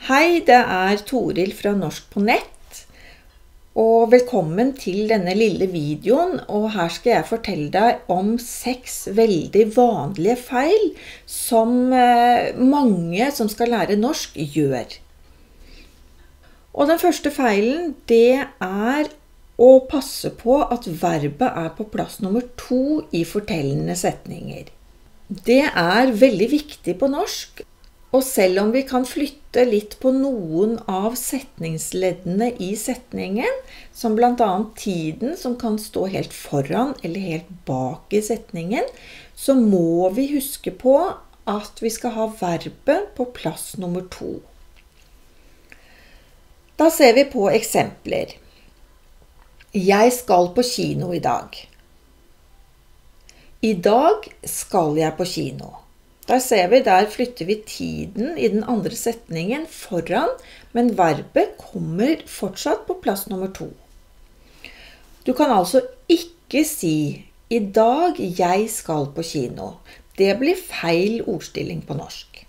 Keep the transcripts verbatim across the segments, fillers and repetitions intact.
Hei, det er Toril fra Norsk på nett, og velkommen til denne lille videoen, og her skal jeg fortelle deg om seks veldig vanlige feil som mange som skal lære norsk gjør. Og den første feilen, det er å passe på at verbet er på plass nummer to i fortellende setninger. Det er veldig viktig på norsk, og selv om vi kan flytte litt på noen av setningsleddene i setningen, som blant annet tiden som kan stå helt foran eller helt bak i setningen, så må vi huske på at vi skal ha verbet på plass nummer to. Da ser vi på eksempler. Jeg skal på kino i dag. I dag skal jeg på kino. Der ser vi, der flytter vi tiden i den andre setningen foran, men verbet kommer fortsatt på plass nummer to. Du kan altså ikke si, i dag jeg skal på kino. Det blir feil ordstilling på norsk.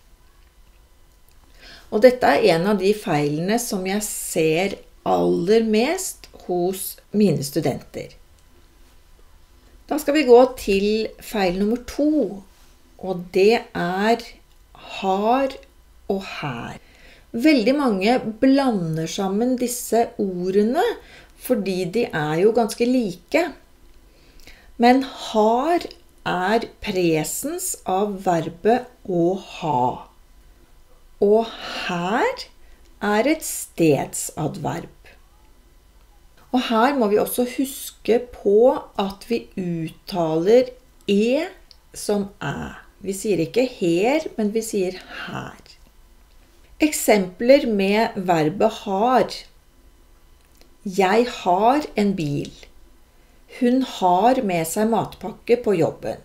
Og dette er en av de feilene som jeg ser aller mest hos mine studenter. Da skal vi gå til feil nummer to. Og det er har og her. Veldig mange blander sammen disse ordene, fordi de er jo ganske like. Men har er presens av verbet å ha. Og her er et stedsadverb. Og her må vi også huske på at vi uttaler e som æ. Vi sier ikke her, men vi sier her. Eksempler med verbet har. Jeg har en bil. Hun har med seg matpakke på jobben.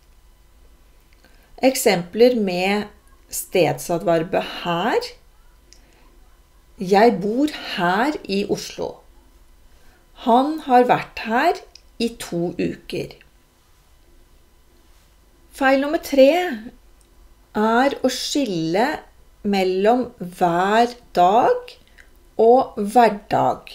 Eksempler med stedsadverbet her. Jeg bor her i Oslo. Han har vært her i to uker. Feil nummer tre er å skille mellom hver dag og hverdag.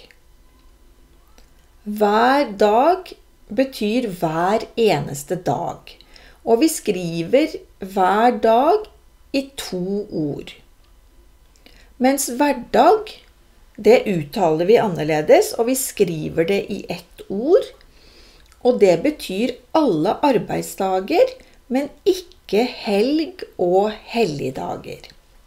Hver dag betyr hver eneste dag, og vi skriver hver dag i to ord. Mens hverdag, det uttaler vi annerledes, og vi skriver det i ett ord, og det betyr alle arbeidsdager, men ikke helg og helligdager.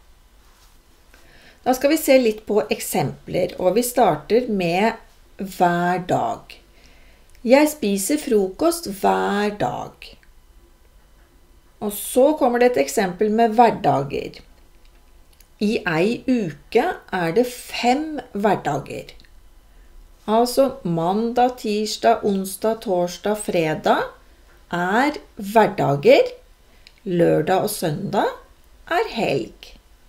Da skal vi se litt på eksempler, og vi starter med hver dag. Jeg spiser frokost hver dag. Og så kommer det et eksempel med hverdager. I ei uke er det fem hverdager. Altså mandag, tirsdag, onsdag, torsdag, fredag er hverdager, lørdag og søndag er helg.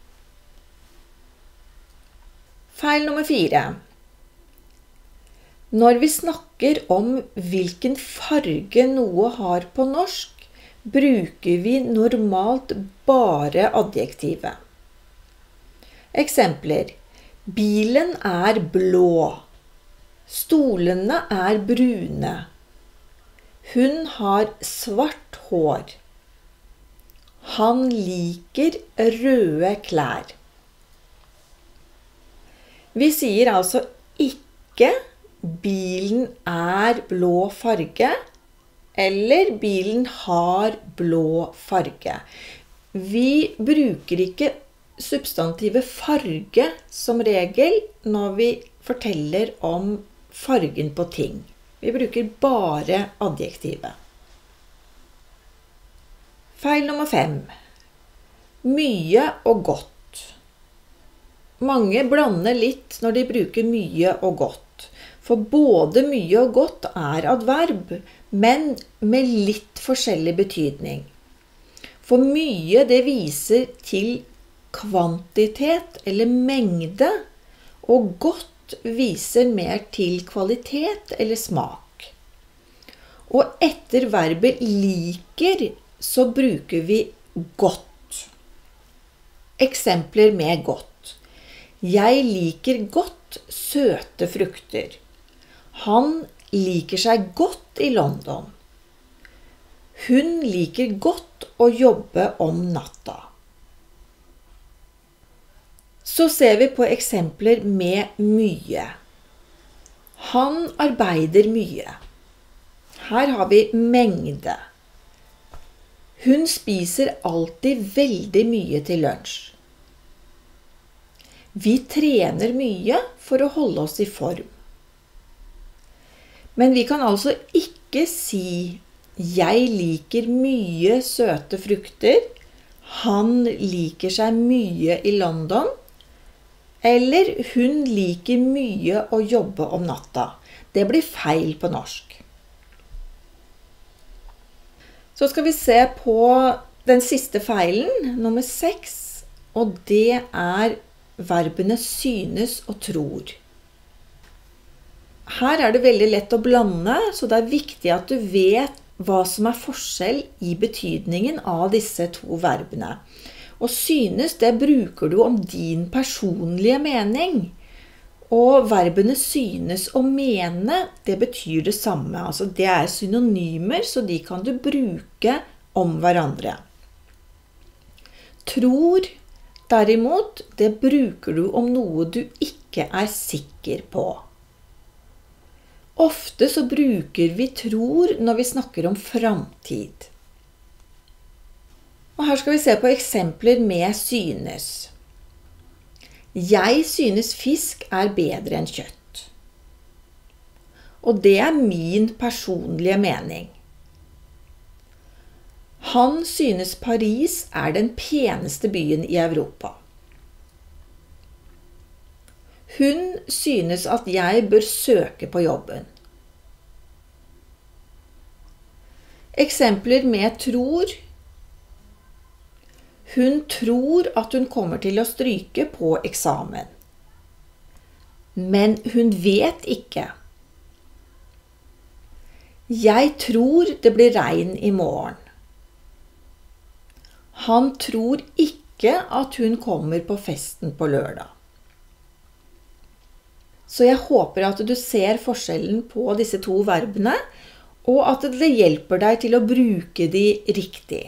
Feil nummer fire. Når vi snakker om hvilken farge noe har på norsk, bruker vi normalt bare adjektivet. Eksempler. Bilen er blå. Stolene er brune. Hun har svart hår. Han liker røde klær. Vi sier altså ikke bilen er blå farge, eller bilen har blå farge. Vi bruker ikke substantivet farge som regel når vi forteller om fargen på ting. Vi bruker bare adjektivet. Feil nummer fem. Mye og godt. Mange blander litt når de bruker mye og godt. For både mye og godt er adverb, men med litt forskjellig betydning. For mye det viser til kvantitet eller mengde, og godt viser mer til kvalitet eller smak. Og etter verbet liker så bruker vi godt. Eksempler med godt. Jeg liker godt søte frukter. Han liker seg godt i London. Hun liker godt å jobbe om natta. Så ser vi på eksempler med mye. Han arbeider mye. Her har vi mengde. Hun spiser alltid veldig mye til lunsj. Vi trener mye for å holde oss i form. Men vi kan altså ikke si «Jeg liker mye søte frukter», «Han liker seg mye i London», eller «Hun liker mye å jobbe om natta». Det blir feil på norsk. Så skal vi se på den siste feilen, nummer seks, og det er verbene synes og tror. Her er det veldig lett å blande, så det er viktig at du vet hva som er forskjell i betydningen av disse to verbene. Og synes, det bruker du om din personlige mening. Og verbene synes og mene, det betyr det samme. Altså det er synonymer, så de kan du bruke om hverandre. Tror, derimot, det bruker du om noe du ikke er sikker på. Ofte så bruker vi tror når vi snakker om framtid. Og her skal vi se på eksempler med synes. Jeg synes fisk er bedre enn kjøtt. Og det er min personlige mening. Han synes Paris er den peneste byen i Europa. Hun synes at jeg bør søke på jobben. Eksempler med tror. Hun tror at hun kommer til å stryke på eksamen. Men hun vet ikke. Jeg tror det blir regn i morgen. Han tror ikke at hun kommer på festen på lørdag. Så jeg håper at du ser forskjellen på disse to verbene, og at det hjelper deg til å bruke de riktig.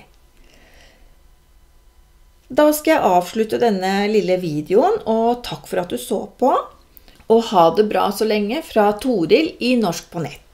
Da skal jeg avslutte denne lille videoen, og takk for at du så på. Og ha det bra så lenge fra Toril i Norsk på nett.